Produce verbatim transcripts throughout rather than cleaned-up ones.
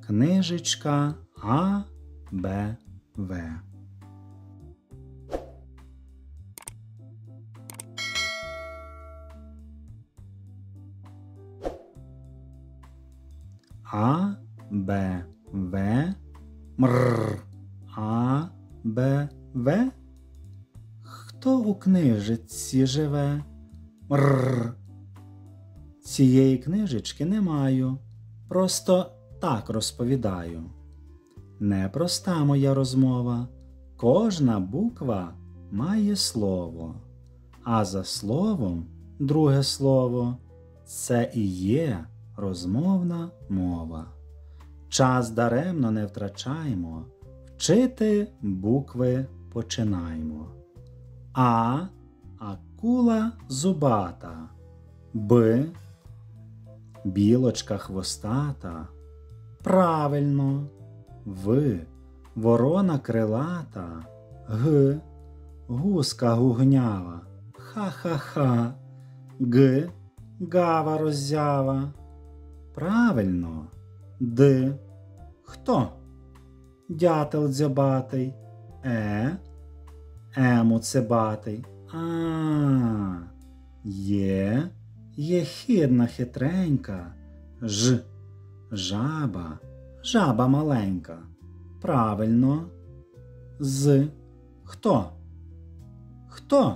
Книжечка А, Б, В. А, Б, В, мрр. А, Б, В. Хто у книжечці живе? Мрр. Цієї книжечки не маю. Просто так розповідаю. Непроста моя розмова. Кожна буква має слово. А за словом друге слово. Це і є розмовна мова. Час даремно не втрачаймо. Вчити букви починаймо. А – акула зубата. Б – білочка хвостата. Правильно. В – ворона крилата. Г – гуска гугнява. Ха-ха-ха. Г – гава роззява. Правильно. Д – хто? Дятел дзьобатий. Е – емуцебатий. А, є – єхидна хитренька. Ж – жаба, жаба маленька. Правильно. З – хто? Хто?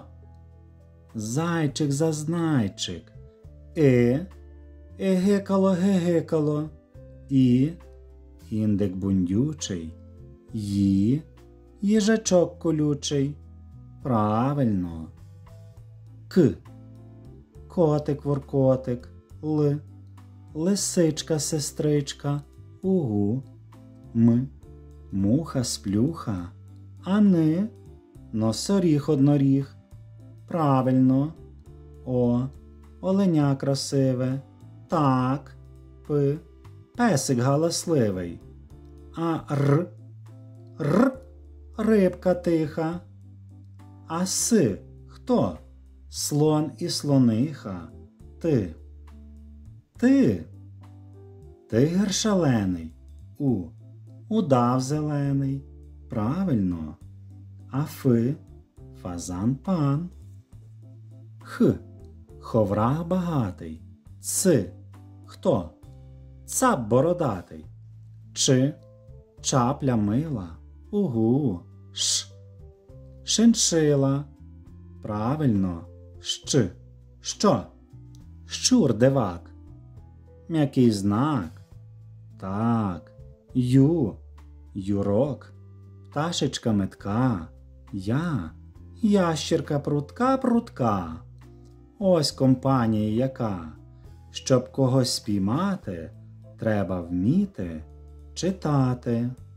Зайчик-зазнайчик. Е – егикало-гигикало. І – індик бундючий. Ї – їжачок колючий. Правильно. К – котик-воркотик. Л – лисичка-сестричка. Угу. М – муха-сплюха. А Н – носоріг-одноріг. Правильно. О – оленя красиве. Так. П – песик галасливий. А Р – р – рибка тиха. А С – хто? Слон і слониха. Т – ти. Тигр шалений. У – удав зелений. Правильно. А Ф – фазан пан. Х – ховрах багатий. Ц – хто? Цап бородатий. Ч – чапля мила. Угу. Ш – шиншила. Правильно. Щ – що? Щур дивак. М'який знак. Так. Ю – юрок. Пташечка метка. Я – ящірка прутка-прутка. Ось компанія яка. Щоб когось спіймати, треба вміти читати.